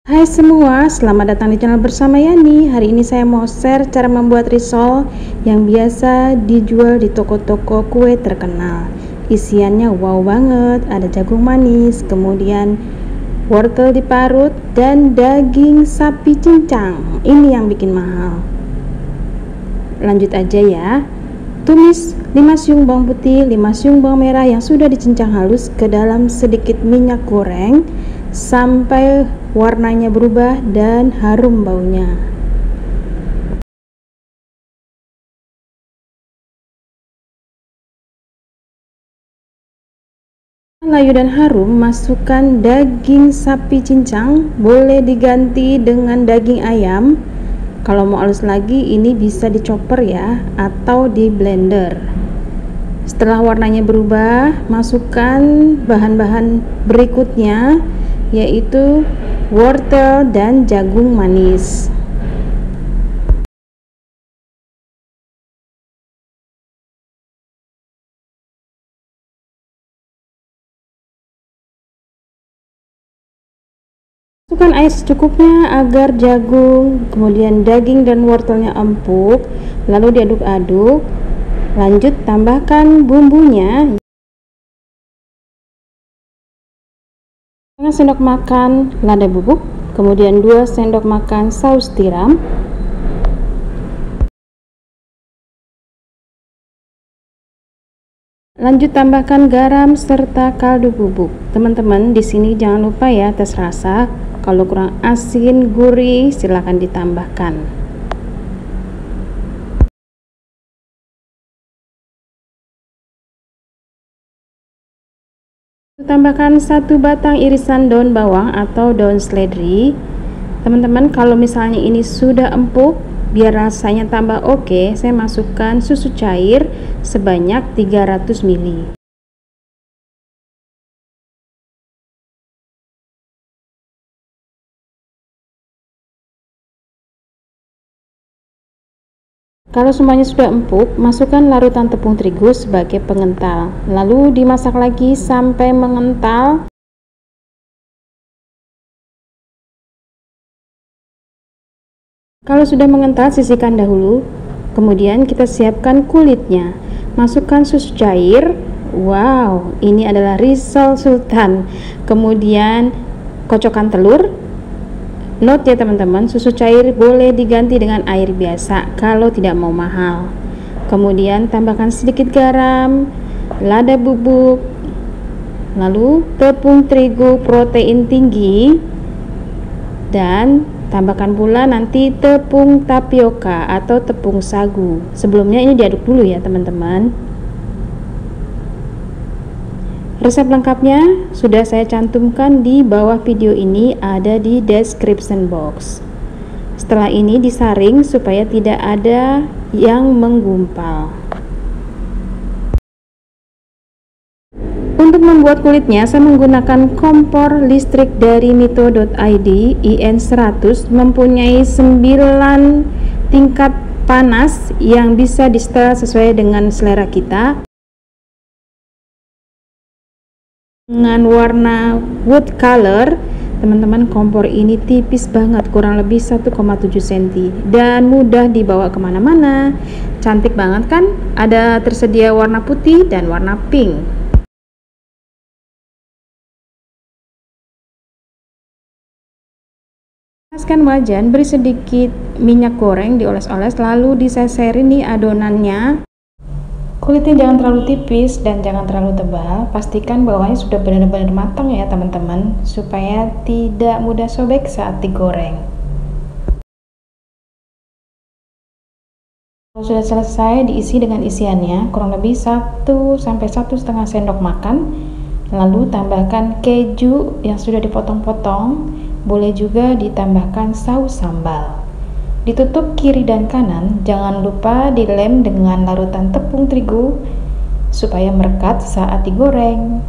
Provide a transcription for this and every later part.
Hai semua, selamat datang di channel bersama Yani. Hari ini saya mau share cara membuat risol yang biasa dijual di toko-toko kue terkenal. Isiannya wow banget, ada jagung manis, kemudian wortel diparut, dan daging sapi cincang. Ini yang bikin mahal. Lanjut aja ya. Tumis 5 siung bawang putih, 5 siung bawang merah yang sudah dicincang halus ke dalam sedikit minyak goreng sampai warnanya berubah dan harum baunya. Layu dan harum, masukkan daging sapi cincang, boleh diganti dengan daging ayam. Kalau mau halus lagi, ini bisa dicoper ya, atau di blender. Setelah warnanya berubah, masukkan bahan-bahan berikutnya, yaitu wortel dan jagung manis. Masukkan air secukupnya agar jagung, kemudian daging dan wortelnya empuk, lalu diaduk-aduk. Lanjut tambahkan bumbunya. 1 sendok makan lada bubuk, kemudian 2 sendok makan saus tiram, lanjut tambahkan garam serta kaldu bubuk. Teman-teman, di sini jangan lupa ya tes rasa. Kalau kurang asin, gurih, silahkan ditambahkan. Tambahkan 1 batang irisan daun bawang atau daun seledri. Teman-teman, kalau misalnya ini sudah empuk, biar rasanya tambah oke, saya masukkan susu cair sebanyak 300 ml. Kalau semuanya sudah empuk, masukkan larutan tepung terigu sebagai pengental. Lalu dimasak lagi sampai mengental. Kalau sudah mengental, sisihkan dahulu. Kemudian kita siapkan kulitnya. Masukkan susu cair. Wow, ini adalah risol sultan. Kemudian kocokkan telur. Note ya teman-teman, susu cair boleh diganti dengan air biasa kalau tidak mau mahal. Kemudian tambahkan sedikit garam, lada bubuk, lalu tepung terigu protein tinggi, dan tambahkan pula nanti tepung tapioka atau tepung sagu. Sebelumnya ini diaduk dulu ya teman-teman. Resep lengkapnya sudah saya cantumkan di bawah video ini, ada di description box. Setelah ini disaring supaya tidak ada yang menggumpal. Untuk membuat kulitnya, saya menggunakan kompor listrik dari mito.id IN100, mempunyai 9 tingkat panas yang bisa di-setel sesuai dengan selera kita. Dengan warna wood color, teman-teman, kompor ini tipis banget, kurang lebih 1,7 cm dan mudah dibawa kemana-mana. Cantik banget kan? Ada tersedia warna putih dan warna pink. Panaskan wajan, beri sedikit minyak goreng, dioles-oles, lalu diseserin nih adonannya. Kulitnya jangan terlalu tipis dan jangan terlalu tebal. Pastikan bawahnya sudah benar-benar matang ya teman-teman, supaya tidak mudah sobek saat digoreng. Kalau sudah selesai, diisi dengan isiannya, kurang lebih 1-1,5 sendok makan. Lalu tambahkan keju yang sudah dipotong-potong, boleh juga ditambahkan saus sambal. Ditutup kiri dan kanan, jangan lupa dilem dengan larutan tepung terigu supaya merekat saat digoreng.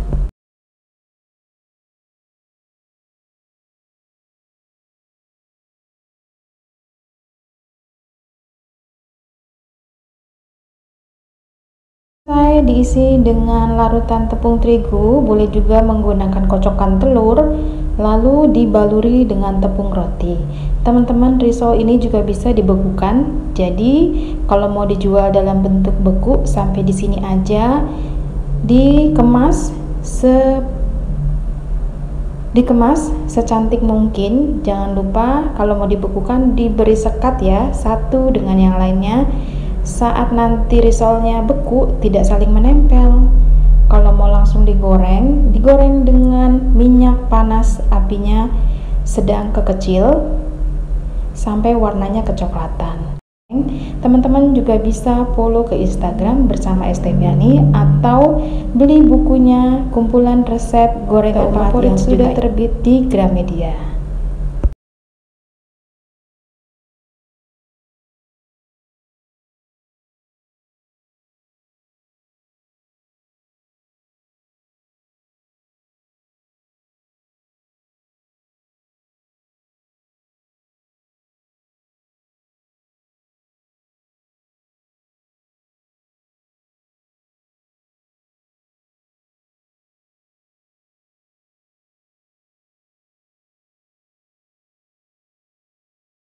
Selesai diisi dengan larutan tepung terigu, boleh juga menggunakan kocokan telur, lalu dibaluri dengan tepung roti. Teman-teman, risol ini juga bisa dibekukan. Jadi kalau mau dijual dalam bentuk beku, sampai di sini aja. Dikemas secantik mungkin. Jangan lupa kalau mau dibekukan diberi sekat ya, satu dengan yang lainnya. Saat nanti risolnya beku tidak saling menempel. Kalau mau langsung digoreng dengan minyak panas, apinya sedang ke kecil sampai warnanya kecoklatan. Teman-teman juga bisa follow ke Instagram bersama Esteviani atau beli bukunya kumpulan resep gorengan favorit sudah terbit di Gramedia.